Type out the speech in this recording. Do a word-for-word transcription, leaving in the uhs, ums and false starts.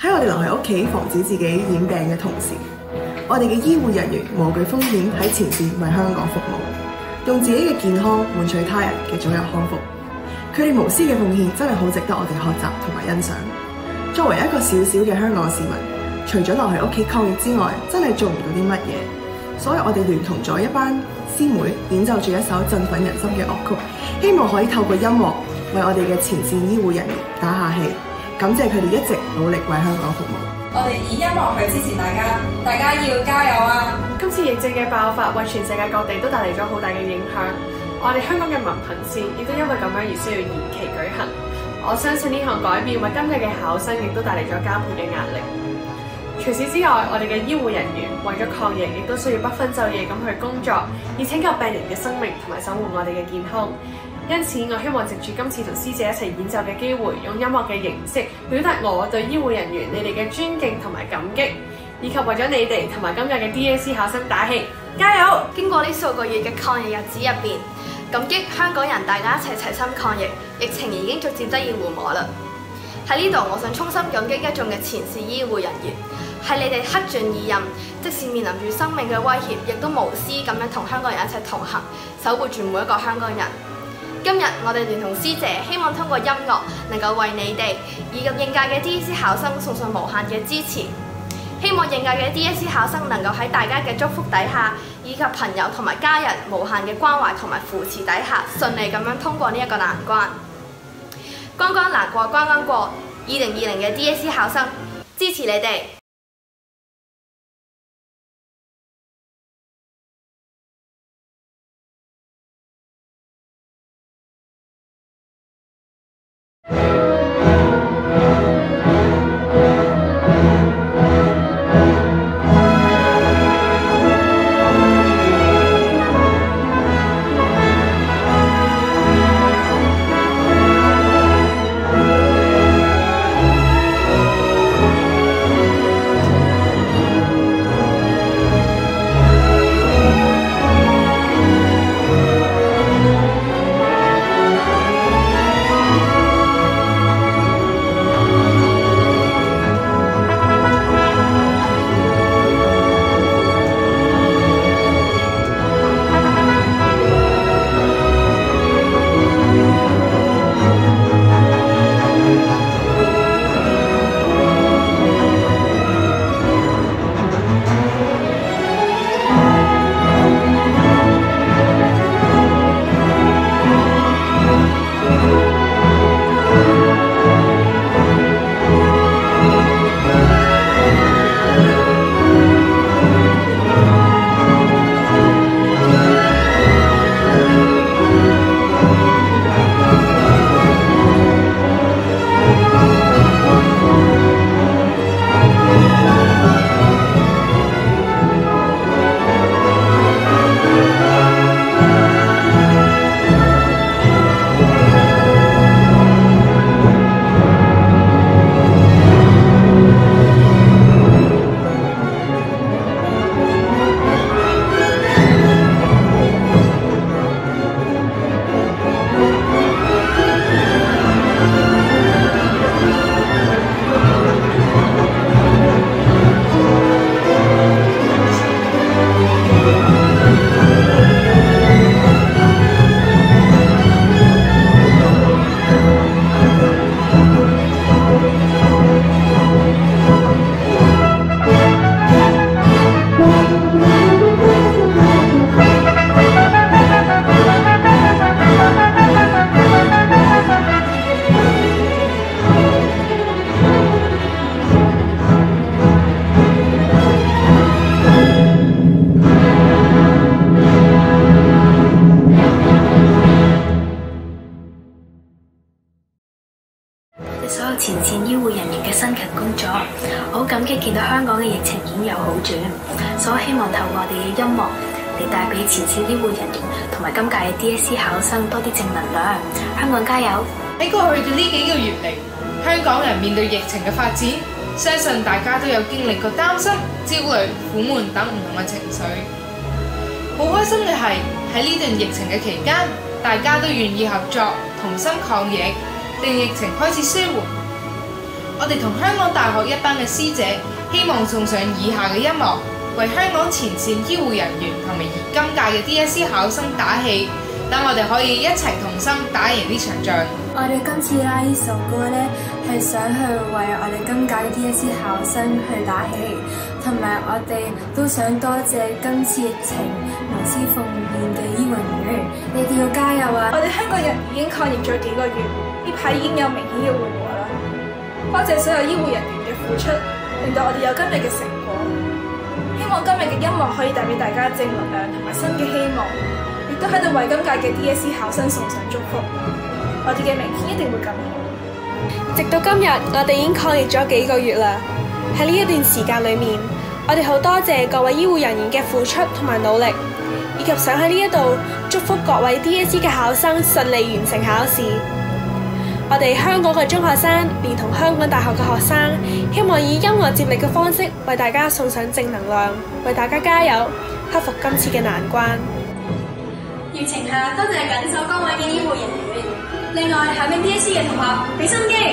喺我哋留喺屋企防止自己染病嘅同時，我哋嘅醫護人員無懼風險喺前線為香港服務，用自己嘅健康換取他人嘅早日康復。佢哋無私嘅奉獻真係好值得我哋學習同埋欣賞。作為一個小小嘅香港市民，除咗留喺屋企抗疫之外，真係做唔到啲乜嘢。所以我哋聯同咗一班師妹演奏住一首振奮人心嘅樂曲，希望可以透過音樂為我哋嘅前線醫護人員打下氣。感謝佢哋一直努力為香港服務。 我哋以音樂去支持大家，大家要加油啊！ 今次疫症嘅爆發，為全世界各地都帶嚟咗好大嘅影響。我哋香港嘅文憑試亦都因為咁樣而需要延期舉行。我相信呢項改變為今屆嘅考生亦都帶嚟咗加倍嘅壓力。除此之外，我哋嘅醫護人員為咗抗疫，亦都需要不分晝夜咁去工作，以拯救病人嘅生命同埋守護我哋嘅健康。因此，我希望藉住今次同師姐一齊演奏嘅機會，用音樂嘅形式表達我對醫護人員你哋嘅尊敬同埋感激，以及為咗你哋同埋今屆嘅 D A C 考生打氣，加油！ 經過呢數個月嘅抗疫日子入邊，感激香港人大家一齊齊心抗疫，疫情已經逐漸得以緩和啦。喺呢度，我想衷心感激一眾嘅前線醫護人員，係你哋克盡義任，即使面臨住生命嘅威脅，亦都無私咁樣同香港人一齊同行，守護住每一個香港人。今日我哋聯同師姐，希望通過音樂能夠為你哋以及應屆嘅 D A C 考生送上無限嘅支持。希望應屆嘅 D A C 考生能夠喺大家嘅祝福底下，以及朋友同埋家人無限嘅關懷同埋扶持底下，順利咁樣通過呢一個難關。關關難過關關過，二零二零嘅 D A C 考生支持你哋。 前線醫護人員嘅辛勤工作，我好感激見到香港嘅疫情已經有好轉，所以希望透過我哋嘅音樂嚟帶俾前線醫護人員同埋今屆嘅 D A C 考生多啲正能量。香港加油！ 喺過去嘅呢幾個月嚟，香港人面對疫情嘅發展，相信大家都有經歷過擔心、焦慮、苦悶等唔同嘅情緒。好開心嘅係喺呢段疫情嘅期間，大家都願意合作，同心抗疫，令疫情開始舒緩。 我哋同香港大學一班嘅師姐，希望送上以下嘅音樂，為香港前線醫護人員同埋今屆嘅 D S E 考生打氣，等我哋可以一齊同心打贏呢場仗。 我哋今次拉呢首歌咧，係想去為我哋今屆嘅 D S E 考生去打氣，同埋我哋都想多謝今次疫情無私奉獻嘅醫護人員，你哋要加油啊！ 我哋香港人已經抗疫咗幾個月，呢排已經有明顯嘅緩和啦。多謝所有醫護人員嘅付出，令到我哋有今日嘅成果。希望今日嘅音樂可以帶俾大家正能量同埋新嘅希望，亦都喺度為今屆嘅 D S E 考生送上祝福。我哋嘅明天一定會更好。 直到今日，我哋已經抗疫咗幾個月啦。喺呢一段時間裏面，我哋好多謝各位醫護人員嘅付出同埋努力，以及想喺呢一度祝福各位 D S E 嘅考生順利完成考試。我哋香港嘅中學生連同香港大學嘅學生，希望以音樂接力嘅方式為大家送上正能量，為大家加油，克服今次嘅難關。 疫情下，多謝緊守崗位嘅醫護人員。另外，考緊 D S E 嘅同學，俾心機，